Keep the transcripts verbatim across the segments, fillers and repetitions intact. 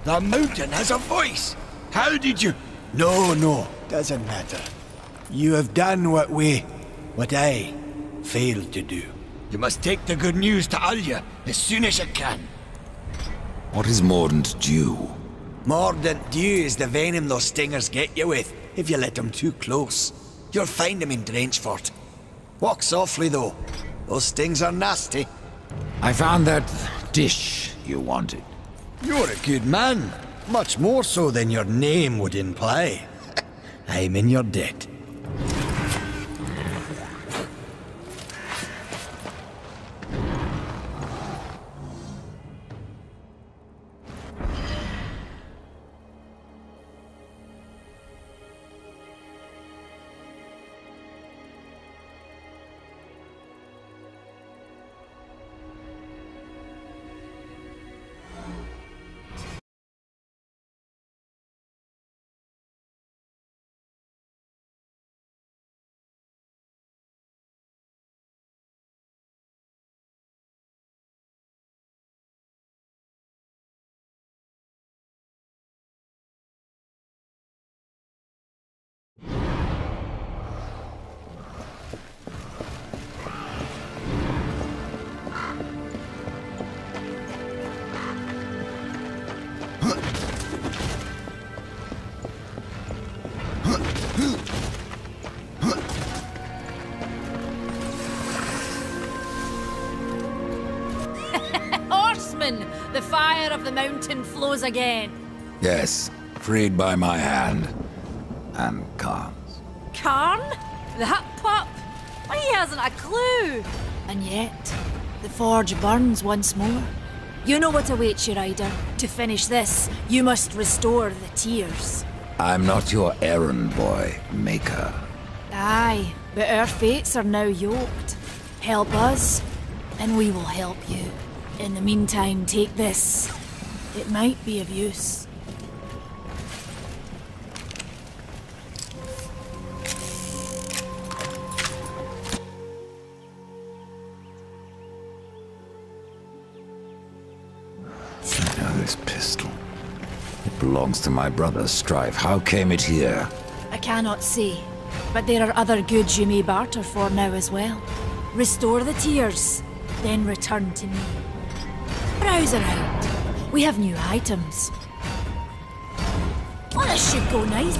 The mountain has a voice! How did you... No, no, doesn't matter. You have done what we... what I failed to do. You must take the good news to Alya as soon as you can. What is Mordant Dew? Mordant Dew is the venom those stingers get you with, if you let them too close. You'll find them in Drenchfort. Walk softly, though. Those stings are nasty. I found that dish you wanted. You're a good man. Much more so than your name would imply. I'm in your debt. The fire of the mountain flows again. Yes, freed by my hand. And Khan's. Khan? That pup? Why, he hasn't a clue. And yet, the forge burns once more. You know what awaits you, Ryder. To finish this, you must restore the tears. I'm not your errand boy, Maker. Aye, but our fates are now yoked. Help us, and we will help you. In the meantime, take this. It might be of use. Now this pistol. It belongs to my brother, Strife. How came it here? I cannot say, but there are other goods you may barter for now as well. Restore the tears, then return to me. Browse around. We have new items. Well, this should go nice.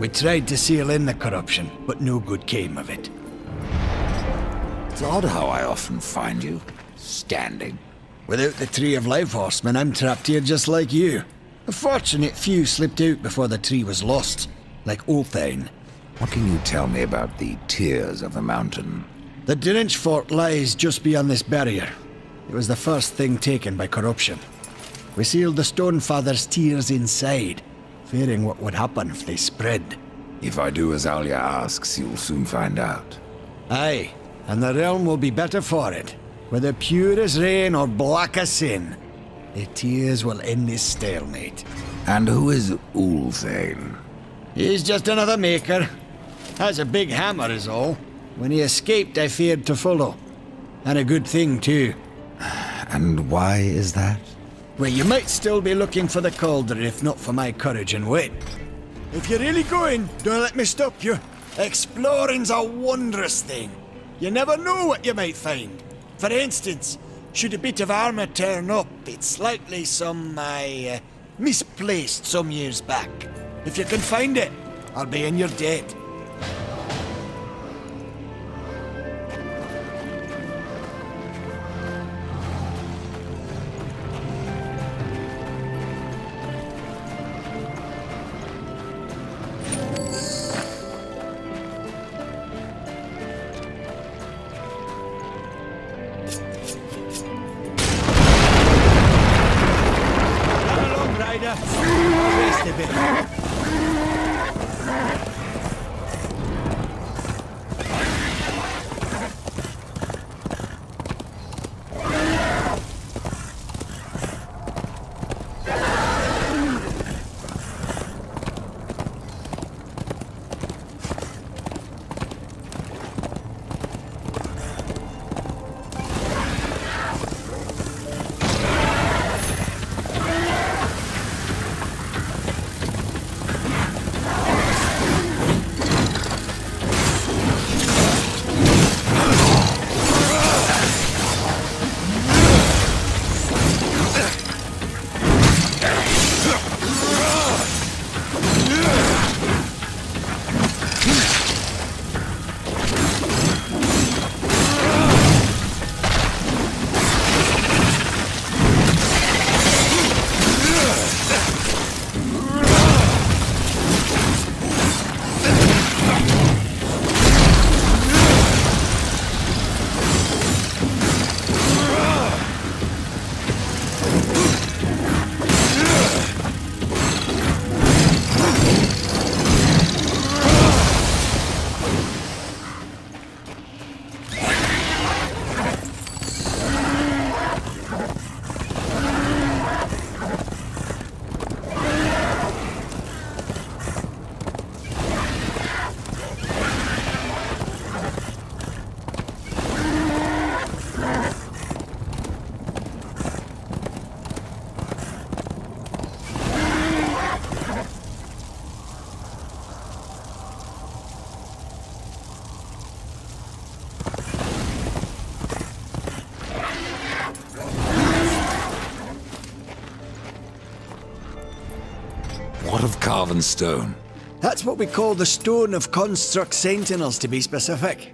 We tried to seal in the corruption, but no good came of it. It's odd how I often find you standing. Without the Tree of Life Horseman, I'm trapped here just like you. A fortunate few slipped out before the tree was lost, like Ulthane. What can you tell me about the Tears of the Mountain? The Drench Fort lies just beyond this barrier. It was the first thing taken by corruption. We sealed the Stonefather's tears inside, fearing what would happen if they spread. If I do as Alia asks, you'll soon find out. Aye, and the realm will be better for it. Whether pure as rain or black as sin, the tears will end this stalemate. And who is Ulthane? He's just another maker. Has a big hammer is all. When he escaped, I feared to follow. And a good thing, too. And why is that? Well, you might still be looking for the cauldron if not for my courage and wit. If you're really going, don't let me stop you. Exploring's a wondrous thing. You never know what you might find. For instance, should a bit of armor turn up, it's likely some, I, uh, misplaced some years back. If you can find it, I'll be in your debt. Rest a bit. What of carven stone? That's what we call the Stone of Construct Sentinels, to be specific.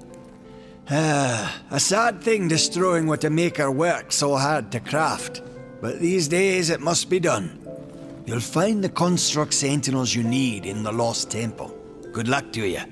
Ah, a sad thing destroying what a maker worked so hard to craft. But these days it must be done. You'll find the Construct Sentinels you need in the Lost Temple. Good luck to you.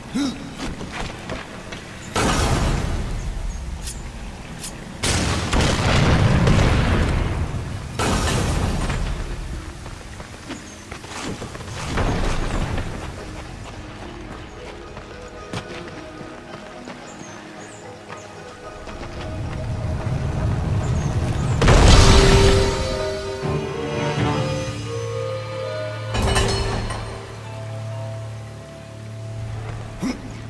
Huh?